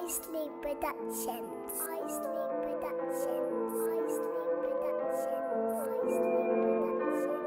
Sleep Productions. I Sleep Productions. I Sleep Productions. I Sleep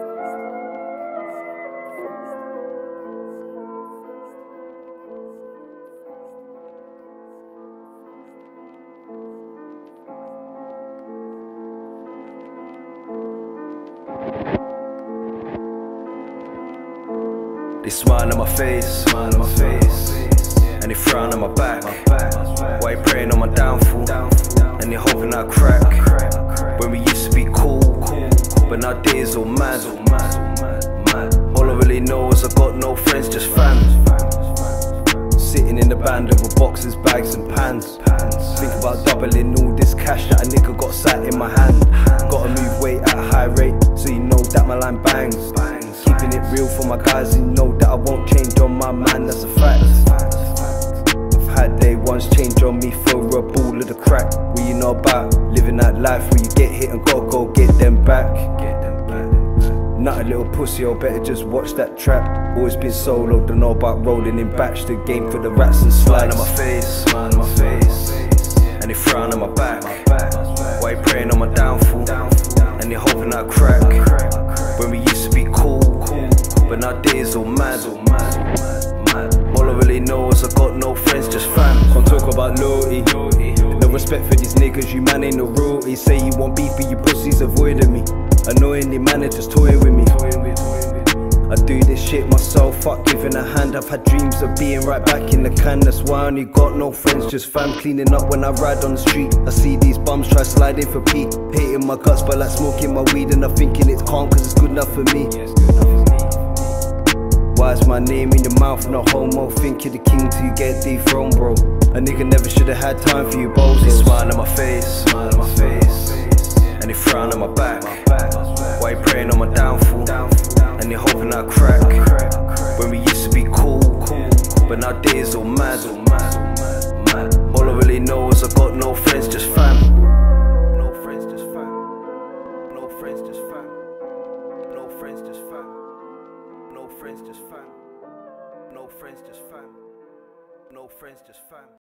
Productions. They smile on my face, and they frown on my back. Why you praying on my downfall, and they hoping I crack. When we used to be cool, but nowadays all mad. All I really know is I got no friends, just fam. Sitting in the band with boxes, bags and pans. Think about doubling all this cash that a nigga got sat in my hand. Gotta move weight at a high rate, so you know that my line bangs. Keeping it real for my guys, you know that I won't change on my man, that's a fact. I've had day ones change on me for a ball of the crack. What you know about living that life where you get hit and gotta go get them back. Not a little pussy, or better just watch that trap. Always been solo, don't know about rolling in batch. The game for the rats and slides. Smile on my face, and they frown on my back. Why you praying on my downfall, and they hoping I crack. When we used to be cool, but nowadays all mad. All I really know is I got no friends, just fam. Can't talk about loyalty, no respect for these niggas, you man ain't no royalty. Say you want beef, but you pussies avoiding me. Annoyingly managers toying with me. I do this shit myself, fuck giving a hand. I've had dreams of being right back in the can. That's why I only got no friends, just fam. Cleaning up when I ride on the street. I see these bums try sliding for Pete. Hating my guts but like smoking my weed, and I'm thinking it's calm cause it's good enough for me. Why is my name in your mouth, not homo? Think you're the king till you get dethroned, bro. A nigga never should've had time for you bozos. They smile on my face, and they frown on my back. Why you praying on my downfall, and they hoping I crack. When we used to be cool, but nowadays all mad. All I really know is I got no friends, just fam. No friends, just fam. No friends, just fam. No friends, just fam. No friends, just fam. No friends, just fam. No friends, just fam.